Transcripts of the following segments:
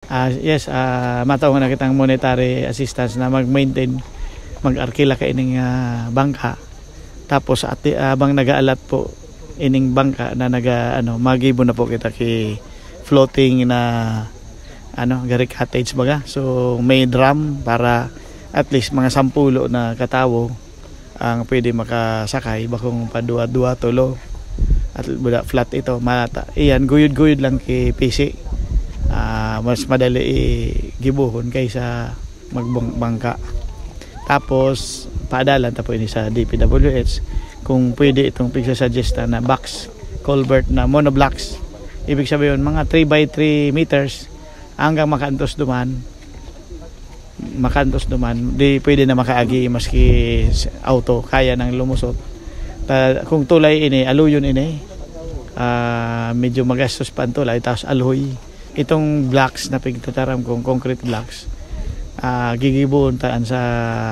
Yes, mataong na kitang monetary assistance na mag-maintain, mag-arkila ka ining bangka. Tapos abang nag-aalat po ining bangka na magibo na po kita ki floating na gari cottage baga. So may drum para at least mga 10 na katawo ang pwede makasakay bakong padua-dua tulo at flat ito malata. Iyan guyod-guyod lang ki PC. Mas madali gibuhon kaysa magbangka. Tapos paadalan ta po ini sa DPWH kung pwede itong pigsa-suggest na box culvert na monoblocks. Ibig sabihin mga 3x3 meters hanggang makantos duman di pwede na makaagi maski auto kaya nang lumusot. Kung tulay ini aluyon ini medyo magastos pa ang tulay tapos alhoy itong blocks na pigtataram kong concrete blocks gigibuon taan sa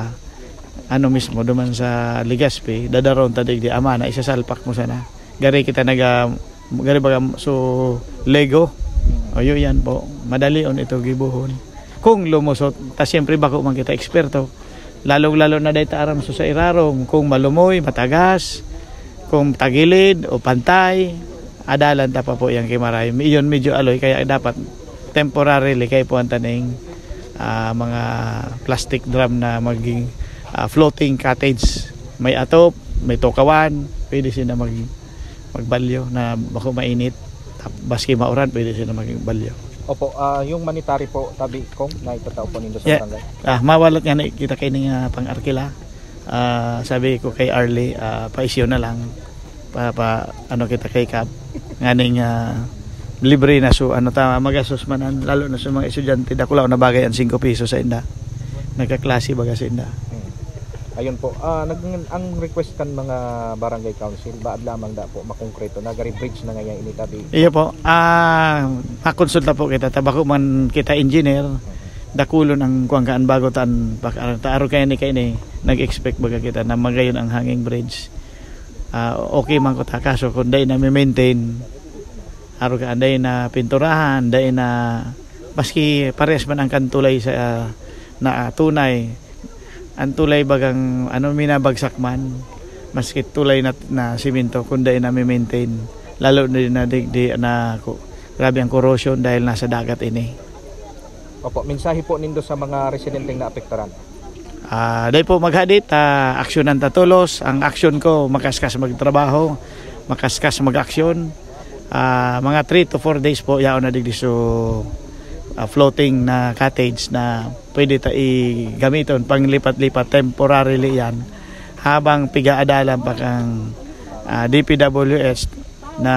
mismo duman sa Legazpi dadaron tadig di ama na isasalpak mo sana gari kita gari baga so Lego o yan po madali on ito gibuhon kung lumusot ta siyempre bako man kita eksperto lalo na dayta aram so sa irarong kung malumoy matagas kung tagilid o pantay adalan ta pa po yang kimaray iyon medyo aloy kaya dapat temporarily kay po ang taning mga plastic drum na maging floating cottage may atop may tokawan pwede sila magbalyo na bako mainit baski mauran pwede sila maging balyo. Opo, yung monetary po tabi kong na itatao po nindo sa barangay. Mawalot nga na kita kay ning pang-arkila. Sabi ko kay Arlie paisyo na lang kita kay Cap nganing libre na so magastos manan lalo na sa mga estudyante dako lang na bagay ang 5 piso sa inda nagkaklase baga sa inda. Ayun po ang request kan mga barangay council baad lamang da po makongkreto nagari bridge na ngayon initabi. Iyo po makonsulta po kita tabako man kita engineer dakulon ang kuangkaan bago taaro kay ni nag-expect baga kita na magayon ang hanging bridge. Okay man ko ta kaso kung day na maintain aro ka day na pinturahan day na maski pares man ang kantulay sa na tunay ang tulay bagang minabagsak man maski tulay na simento kung day na maintain lalo na grabe ang corrosion dahil nasa dagat ini. Opo, mensahe po nindo sa mga residenteng naapektuhan. Dahil po maghadit aksyonan tatulos ang aksyon ko makaskas magtrabaho makaskas mag-aksyon mga 3 to 4 days po yaon na digdi so floating na cottage na pwede ta gamiton panglipat-lipat temporarily yan habang pigaadalan pa kang DPWH na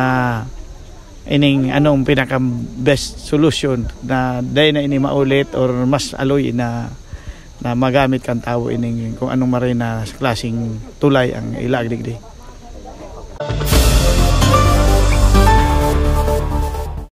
ining pinaka best solution na dahil na ini maulit or mas aloy na magamit kan tao ining kung anong maray na klaseng tulay ang ilagdigdi.